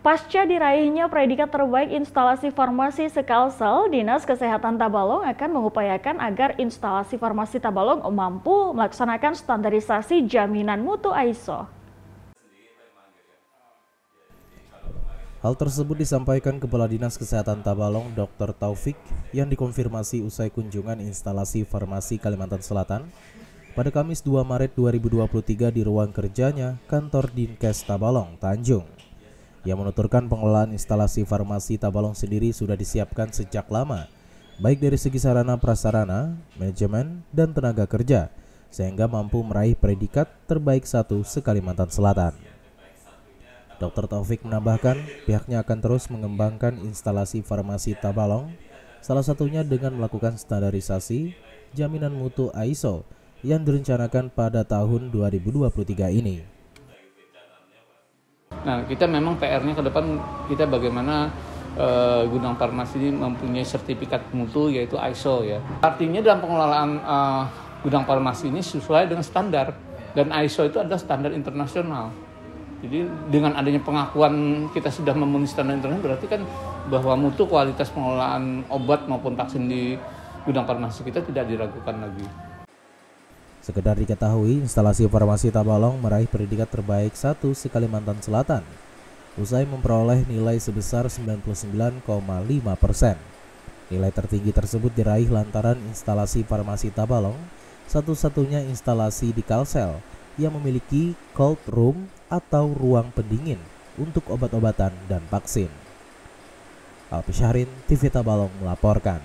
Pasca diraihnya predikat terbaik instalasi farmasi sekalsel, Dinas Kesehatan Tabalong akan mengupayakan agar instalasi farmasi Tabalong mampu melaksanakan standarisasi jaminan mutu ISO. Hal tersebut disampaikan Kepala Dinas Kesehatan Tabalong Dr. Taufik yang dikonfirmasi usai kunjungan instalasi farmasi Kalimantan Selatan pada Kamis 2 Maret 2023 di ruang kerjanya kantor Dinkes Tabalong, Tanjung. Ia menuturkan pengelolaan instalasi farmasi Tabalong sendiri sudah disiapkan sejak lama, baik dari segi sarana prasarana, manajemen, dan tenaga kerja, sehingga mampu meraih predikat terbaik 1 se-Kalimantan Selatan. Dr. Taufik menambahkan pihaknya akan terus mengembangkan instalasi farmasi Tabalong, salah satunya dengan melakukan standarisasi jaminan mutu ISO yang direncanakan pada tahun 2023 ini. Nah, kita memang PR-nya ke depan kita bagaimana gudang farmasi ini mempunyai sertifikat mutu yaitu ISO ya. Artinya dalam pengelolaan gudang farmasi ini sesuai dengan standar, dan ISO itu adalah standar internasional. Jadi dengan adanya pengakuan kita sudah memenuhi standar internasional, berarti kan bahwa mutu kualitas pengelolaan obat maupun vaksin di gudang farmasi kita tidak diragukan lagi. Sekedar diketahui, instalasi farmasi Tabalong meraih predikat terbaik 1 se-Kalimantan Selatan, usai memperoleh nilai sebesar 99,5%. Nilai tertinggi tersebut diraih lantaran instalasi farmasi Tabalong satu-satunya instalasi di Kalsel yang memiliki cold room atau ruang pendingin untuk obat-obatan dan vaksin. Alpi Syahrin, TV Tabalong melaporkan.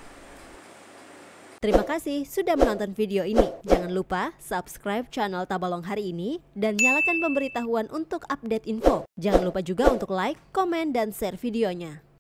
Terima kasih sudah menonton video ini. Jangan lupa subscribe channel Tabalong Hari Ini dan nyalakan pemberitahuan untuk update info. Jangan lupa juga untuk like, komen, dan share videonya.